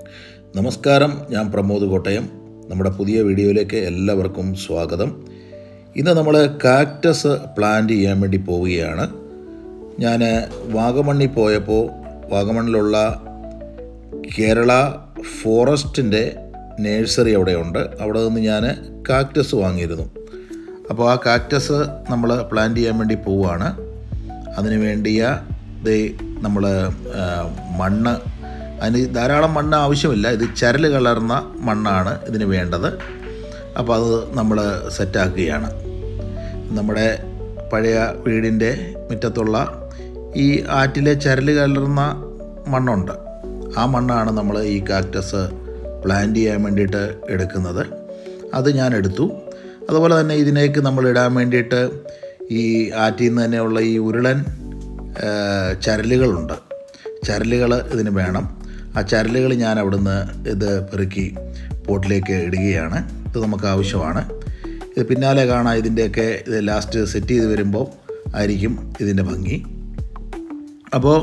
നമസ്കാരം, ഞാൻ പ്രമോദ് കോട്ടയം. നമ്മുടെ പുതിയ വീഡിയോയിലേക്ക് എല്ലാവർക്കും സ്വാഗതം. ഇന്ന് നമ്മൾ കാക്ടസ് പ്ലാന്റ് ചെയ്യാൻ വേണ്ടി പോവുകയാണ്. ഞാൻ വാഗമണ്ണിൽ പോയപ്പോൾ വാഗമണ്ണിലുള്ള കേരള ഫോറസ്റ്റിൻ്റെ നേഴ്സറി അവിടെയുണ്ട്. അവിടെ നിന്ന് ഞാൻ കാക്ടസ് വാങ്ങിയിരുന്നു. അപ്പോൾ ആ കാക്ടസ് നമ്മൾ പ്ലാന്റ് ചെയ്യാൻ വേണ്ടി പോവുകയാണ്. അതിന് വേണ്ടിയ നമ്മൾ മണ്ണ്, അതിന് ധാരാളം മണ്ണ് ആവശ്യമില്ല. ഇത് ചരൽ കലർന്ന മണ്ണാണ് ഇതിന് വേണ്ടത്. അപ്പോൾ അത് നമ്മൾ സെറ്റാക്കുകയാണ്. നമ്മുടെ പഴയ വീടിൻ്റെ മുറ്റത്തുള്ള ഈ ആറ്റിലെ ചരൽ കലർന്ന മണ്ണുണ്ട്. ആ മണ്ണാണ് നമ്മൾ ഈ കാക്ടസ് പ്ലാന്റ് ചെയ്യാൻ വേണ്ടിയിട്ട് എടുക്കുന്നത്. അത് ഞാൻ എടുത്തു. അതുപോലെ തന്നെ ഇതിലേക്ക് നമ്മൾ ഇടാൻ വേണ്ടിയിട്ട് ഈ ആറ്റിൽ നിന്ന് തന്നെയുള്ള ഈ ഉരുളൻ ചരലുകളുണ്ട്. ചരലുകൾ ഇതിന് വേണം. ആ ചരലുകൾ ഞാൻ അവിടുന്ന് ഇത് പെറുക്കി പോട്ടിലേക്ക് ഇടുകയാണ്. ഇത് നമുക്ക് ആവശ്യമാണ്. ഇത് പിന്നാലെ കാണാം. ഇതിൻ്റെയൊക്കെ ഇത് ലാസ്റ്റ് സെറ്റ് ചെയ്ത് വരുമ്പോൾ ആയിരിക്കും ഇതിൻ്റെ ഭംഗി. അപ്പോൾ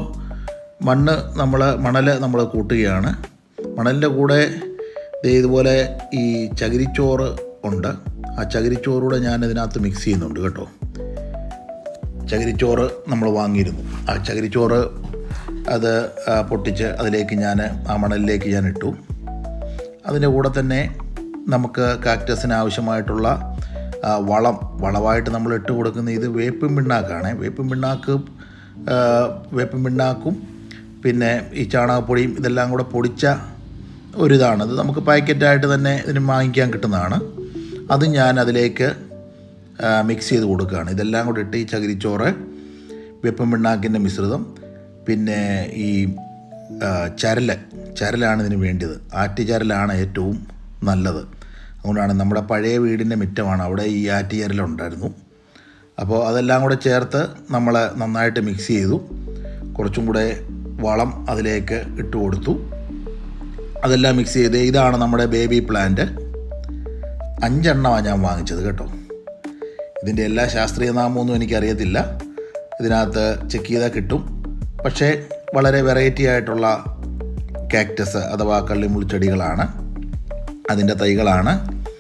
മണൽ നമ്മൾ കൂട്ടുകയാണ്. മണലിൻ്റെ കൂടെ ഇതുപോലെ ഈ ചകിരിച്ചോറ് ഉണ്ട്. ആ ചകിരിച്ചോറൂടെ ഞാൻ ഇതിനകത്ത് മിക്സ് ചെയ്യുന്നുണ്ട് കേട്ടോ. ചകിരിച്ചോറ് നമ്മൾ വാങ്ങിയിരുന്നു. ആ ചകിരിച്ചോറ് അത് പൊട്ടിച്ച് അതിലേക്ക് ആ മണലിലേക്ക് ഞാൻ ഇട്ടു. അതിൻ്റെ കൂടെ തന്നെ നമുക്ക് കാക്ടസിന് ആവശ്യമായിട്ടുള്ള വളമായിട്ട് നമ്മൾ ഇട്ട് കൊടുക്കുന്ന ഇത് വേപ്പിൻ പിണ്ണാക്കാണ്. വേപ്പിൻ പിണ്ണാക്കും പിന്നെ ഈ ചാണകപ്പൊടിയും ഇതെല്ലാം കൂടെ പൊടിച്ച ഒരിതാണ്. ഇത് നമുക്ക് പാക്കറ്റായിട്ട് തന്നെ ഇതിന് വാങ്ങിക്കാൻ കിട്ടുന്നതാണ്. അത് ഞാൻ അതിലേക്ക് മിക്സ് ചെയ്ത് കൊടുക്കുകയാണ്. ഇതെല്ലാം കൂടെ ഇട്ട് ഈ ചകിരിച്ചോറ്, വേപ്പിൻ പിണ്ണാക്കിൻ്റെ മിശ്രിതം, പിന്നെ ഈ ചരലാണ് ഇതിന് വേണ്ടത്. ആറ്റുചരലാണ് ഏറ്റവും നല്ലത്. അതുകൊണ്ടാണ് നമ്മുടെ പഴയ വീടിൻ്റെ മുറ്റമാണ്, അവിടെ ഈ ആറ്റുചരലുണ്ടായിരുന്നു. അപ്പോൾ അതെല്ലാം കൂടെ ചേർത്ത് നമ്മൾ നന്നായിട്ട് മിക്സ് ചെയ്തു. കുറച്ചും കൂടെ വളം അതിലേക്ക് ഇട്ട് കൊടുത്തു. അതെല്ലാം മിക്സ് ചെയ്ത് ഇതാണ് നമ്മുടെ ബേബി പ്ലാന്റ്. 5 എണ്ണമാണ് ഞാൻ വാങ്ങിച്ചത് കേട്ടോ. ഇതിൻ്റെ എല്ലാ ശാസ്ത്രീയ നാമമൊന്നും എനിക്കറിയത്തില്ല. ഇതിനകത്ത് ചെക്ക് ചെയ്താൽ കിട്ടും. പക്ഷേ വളരെ വെറൈറ്റി ആയിട്ടുള്ള കാക്ടസ് അഥവാ കള്ളിമുൾച്ചെടികളാണ്, അതിൻ്റെ തൈകളാണ്.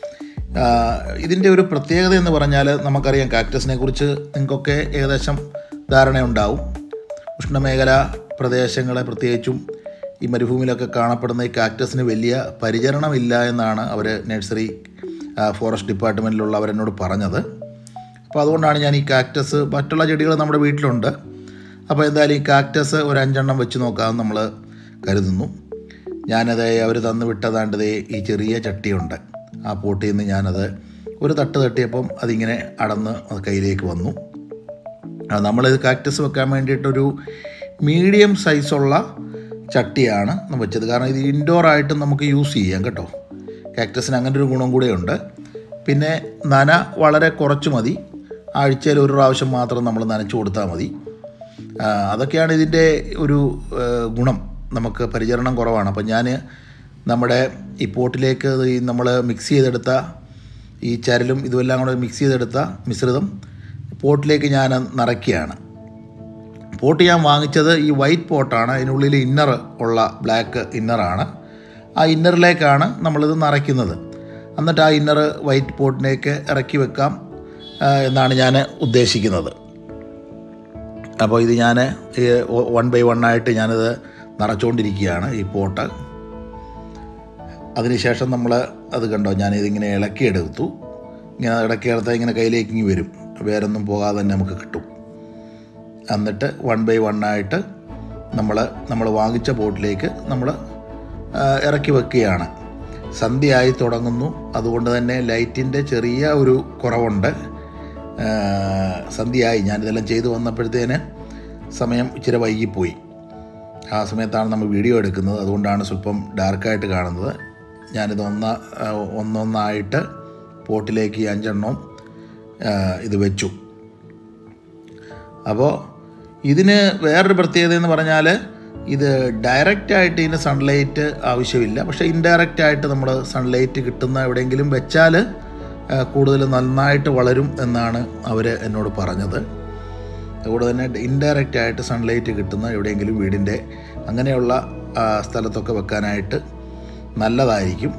ഇതിൻ്റെ ഒരു പ്രത്യേകത എന്ന് പറഞ്ഞാൽ, നമുക്കറിയാം കാക്ടസിനെ കുറിച്ച് നിങ്ങൾക്കൊക്കെ ഏകദേശം ധാരണയുണ്ടാവും. ഉഷ്ണമേഖലാ പ്രദേശങ്ങളെ പ്രത്യേകിച്ചും ഈ മരുഭൂമിയിലൊക്കെ കാണപ്പെടുന്ന ഈ കാക്ടസിന് വലിയ പരിചരണമില്ല എന്നാണ് അവർ നഴ്സറി ഫോറസ്റ്റ് ഡിപ്പാർട്ട്മെൻറ്റിലുള്ളവരെന്നോട് പറഞ്ഞത്. അപ്പോൾ അതുകൊണ്ടാണ് ഞാൻ ഈ കാക്ടസ്, മറ്റുള്ള ചെടികൾ നമ്മുടെ വീട്ടിലുണ്ട്. അപ്പോൾ എന്തായാലും ഈ കാക്ടസ് ഒരു 5 എണ്ണം വെച്ച് നോക്കാമെന്ന് നമ്മൾ കരുതുന്നു. ഞാനത് അവർ തന്നു വിട്ടതാണ്ടത് ഈ ചെറിയ ചട്ടിയുണ്ട്. ആ പോട്ടിൽ നിന്ന് ഞാനത് ഒരു തട്ട് തട്ടിയപ്പം അതിങ്ങനെ അടന്ന് കയ്യിലേക്ക് വന്നു. നമ്മളിത് കാക്ടസ് വെക്കാൻ വേണ്ടിയിട്ടൊരു മീഡിയം സൈസുള്ള ചട്ടിയാണ് വെച്ചത്. കാരണം ഇത് ഇൻഡോറായിട്ടും നമുക്ക് യൂസ് ചെയ്യാം കേട്ടോ. കാക്ടസിന് അങ്ങനെ ഒരു ഗുണം കൂടെയുണ്ട്. പിന്നെ നന വളരെ കുറച്ച് മതി. ആഴ്ചയിൽ ഒരു പ്രാവശ്യം മാത്രം നമ്മൾ നനച്ചു കൊടുത്താൽ മതി. അതൊക്കെയാണ് ഇതിൻ്റെ ഒരു ഗുണം. നമുക്ക് പരിചരണം കുറവാണ്. അപ്പം ഞാൻ നമ്മുടെ ഈ പോട്ടിലേക്ക് നമ്മൾ മിക്സ് ചെയ്തെടുത്ത ഈ ചരലും ഇതുമെല്ലാം കൂടെ മിക്സ് ചെയ്തെടുത്ത മിശ്രിതം പോട്ടിലേക്ക് ഞാൻ നിറയ്ക്കുകയാണ്. പോട്ട് ഞാൻ വാങ്ങിച്ചത് ഈ വൈറ്റ് പോട്ടാണ്. അതിനുള്ളിൽ ഇന്നർ ഉള്ള ബ്ലാക്ക് ഇന്നറാണ്. ആ ഇന്നറിലേക്കാണ് നമ്മളിത് നിറയ്ക്കുന്നത്. എന്നിട്ട് ആ ഇന്നർ വൈറ്റ് പോട്ടിലേക്ക് ഇറക്കി വെക്കാം എന്നാണ് ഞാൻ ഉദ്ദേശിക്കുന്നത്. അപ്പോൾ ഇത് ഞാൻ 1 by 1 ആയിട്ട് ഞാനിത് നിറച്ചുകൊണ്ടിരിക്കുകയാണ് ഈ പോട്ട്. അതിനുശേഷം നമ്മൾ അത് കണ്ടോ, ഞാനിതിങ്ങനെ ഇളക്കിയെടുത്തു. ഇങ്ങനെ ഇടയ്ക്കെടുത്താൽ ഇങ്ങനെ കയ്യിലേക്ക് വരും. വേറൊന്നും പോകാതെ തന്നെ നമുക്ക് കിട്ടും. എന്നിട്ട് 1 by 1 ആയിട്ട് നമ്മൾ വാങ്ങിച്ച പോട്ടിലേക്ക് നമ്മൾ ഇറക്കി വെക്കുകയാണ്. സന്ധ്യയായി തുടങ്ങുന്നു. അതുകൊണ്ട് തന്നെ ലൈറ്റിൻ്റെ ചെറിയ ഒരു കുറവുണ്ട്. സന്ധ്യയായി. ഞാനിതെല്ലാം ചെയ്തു വന്നപ്പോഴത്തേന് സമയം ഇച്ചിരി വൈകിപ്പോയി. ആ സമയത്താണ് നമ്മൾ വീഡിയോ എടുക്കുന്നത്. അതുകൊണ്ടാണ് സ്വല്പം ഡാർക്കായിട്ട് കാണുന്നത്. ഞാനിത് ഒന്നൊന്നായിട്ട് പോട്ടിലേക്ക് 5 എണ്ണം ഇത് വെച്ചു. അപ്പോൾ ഇതിന് വേറൊരു പ്രത്യേകത എന്ന് പറഞ്ഞാൽ, ഇത് ഡയറക്റ്റായിട്ട് ഇതിന് സൺലൈറ്റ് ആവശ്യമില്ല. പക്ഷേ ഇൻഡയറക്റ്റായിട്ട് നമ്മൾ സൺലൈറ്റ് കിട്ടുന്ന എവിടെയെങ്കിലും വെച്ചാൽ കൂടുതൽ നന്നായിട്ട് വളരും എന്നാണ് അവർ എന്നോട് പറഞ്ഞത്. അതുകൊണ്ട് തന്നെ ഇൻഡയറക്റ്റായിട്ട് സൺലൈറ്റ് കിട്ടുന്ന എവിടെയെങ്കിലും വീടിൻ്റെ അങ്ങനെയുള്ള സ്ഥലത്തൊക്കെ വെക്കാനായിട്ട് നല്ലതായിരിക്കും.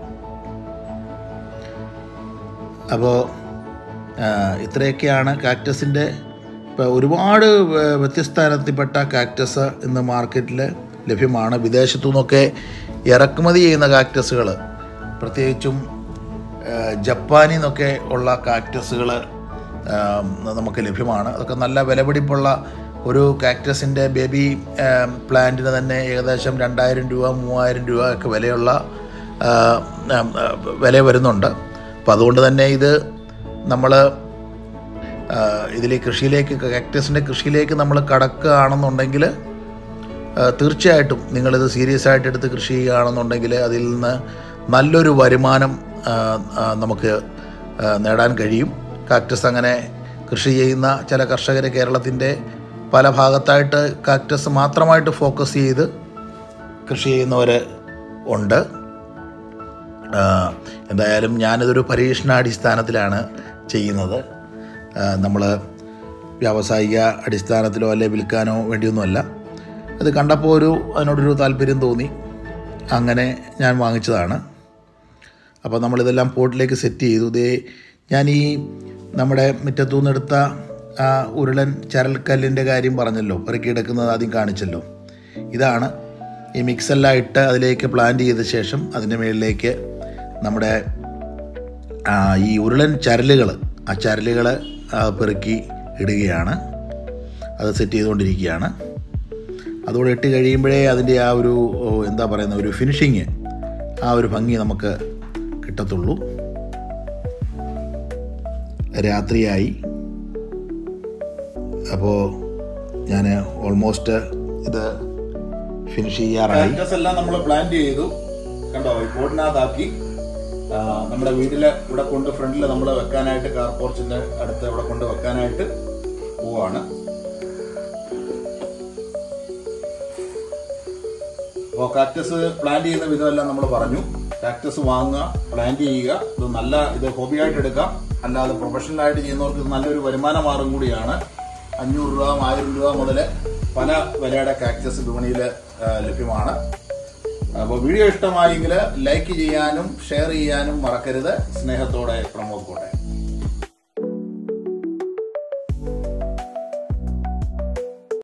അപ്പോൾ ഇത്രയൊക്കെയാണ് കാക്ടസിൻ്റെ. ഇപ്പോൾ ഒരുപാട് വ്യത്യസ്ത ഇനത്തിൽപ്പെട്ട കാക്ടസ് ഇന്ന് മാർക്കറ്റിൽ ലഭ്യമാണ്. വിദേശത്തു നിന്നൊക്കെ ഇറക്കുമതി ചെയ്യുന്ന കാക്ടസുകൾ, പ്രത്യേകിച്ചും ജപ്പാനിൽ നിന്നൊക്കെ ഉള്ള കാക്ടസുകൾ നമുക്ക് ലഭ്യമാണ്. അതൊക്കെ നല്ല വിലപിടിപ്പുള്ള ഒരു കാക്ടസിൻ്റെ ബേബി പ്ലാന്റിന് തന്നെ ഏകദേശം 2000 രൂപ 3000 രൂപ ഒക്കെ വില വരുന്നുണ്ട്. അപ്പോൾ അതുകൊണ്ട് തന്നെ ഇത് നമ്മൾ കൃഷിയിലേക്ക്, കാക്ടസിൻ്റെ കൃഷിയിലേക്ക് നമ്മൾ കടക്കുകയാണെന്നുണ്ടെങ്കിൽ തീർച്ചയായിട്ടും നിങ്ങളിത് സീരിയസ് ആയിട്ട് എടുത്ത് കൃഷി ചെയ്യുകയാണെന്നുണ്ടെങ്കിൽ അതിൽ നിന്ന് നല്ലൊരു വരുമാനം നമുക്ക് നേടാൻ കഴിയും. കാക്ടസ് അങ്ങനെ കൃഷി ചെയ്യുന്ന ചില കർഷകർ കേരളത്തിൻ്റെ പല ഭാഗത്തായിട്ട് കാക്ടസ് മാത്രമായിട്ട് ഫോക്കസ് ചെയ്ത് കൃഷി ചെയ്യുന്നവർ ഉണ്ട്. എന്തായാലും ഞാനിതൊരു പരീക്ഷണാടിസ്ഥാനത്തിലാണ് ചെയ്യുന്നത്. നമ്മൾ വ്യാവസായിക അടിസ്ഥാനത്തിലോ അല്ലെ വിൽക്കാനോ വേണ്ടിയൊന്നുമല്ല. അത് കണ്ടപ്പോൾ അതിനോടൊരു താല്പര്യം തോന്നി, അങ്ങനെ ഞാൻ വാങ്ങിച്ചതാണ്. അപ്പോൾ നമ്മളിതെല്ലാം പോട്ടിലേക്ക് സെറ്റ് ചെയ്തു. ഞാൻ ഈ നമ്മുടെ മുറ്റത്തു നിന്നെടുത്ത ആ ഉരുളൻ ചരൽക്കല്ലിൻ്റെ കാര്യം പറഞ്ഞല്ലോ, പെറുക്കിയെടുക്കുന്നത് ആദ്യം കാണിച്ചല്ലോ. ഇതാണ് ഈ മിക്സെല്ലാം ഇട്ട് അതിലേക്ക് പ്ലാന്റ് ചെയ്ത ശേഷം അതിൻ്റെ മുകളിലേക്ക് നമ്മുടെ ഈ ഉരുളൻ ചരലുകൾ, ആ ചരലുകൾ പെറുക്കി ഇടുകയാണ്. അത് സെറ്റ് ചെയ്തുകൊണ്ടിരിക്കുകയാണ്. അതോടെ ഇട്ട് കഴിയുമ്പോഴേ അതിൻ്റെ ആ ഒരു എന്താ പറയുന്ന ഒരു ഫിനിഷിങ്, ആ ഒരു ഭംഗി നമുക്ക് കിട്ടത്തുള്ളൂ. രാത്രിയായി. അപ്പോൾ ഞാൻ ഓൾമോസ്റ്റ് ഇത് ഫിനിഷ് ചെയ്യാറായി. എല്ലാം നമ്മൾ പ്ലാന്റ് ചെയ്തു. കണ്ടോ, ഈ പോട്ടിനകത്താക്കി നമ്മുടെ വീട്ടിൽ ഇവിടെ കൊണ്ട് ഫ്രണ്ടിൽ നമ്മൾ വെക്കാനായിട്ട്, കാർ പോർച്ചിൻ്റെ അടുത്ത് ഇവിടെ കൊണ്ട് വെക്കാനായിട്ട് പോവാണ്. അപ്പോൾ കാക്ടസ് പ്ലാന്റ് ചെയ്യുന്ന വിധമെല്ലാം നമ്മൾ പറഞ്ഞു. കാക്ടസ് വാങ്ങുക, പ്ലാന്റ് ചെയ്യുക. ഇത് ഹോബിയായിട്ട് എടുക്കാം. അല്ലാതെ പ്രൊഫഷണലായിട്ട് ചെയ്യുന്നവർക്ക് ഇത് നല്ലൊരു വരുമാന മാർഗം കൂടിയാണ്. 500 രൂപ 1000 രൂപ മുതൽ പല വിലയുടെ കാക്ടസ് വിപണിയിൽ ലഭ്യമാണ്. അപ്പോൾ വീഡിയോ ഇഷ്ടമായെങ്കിൽ ലൈക്ക് ചെയ്യാനും ഷെയർ ചെയ്യാനും മറക്കരുത്. സ്നേഹത്തോടെ പ്രമോദ് കോട്ടയം.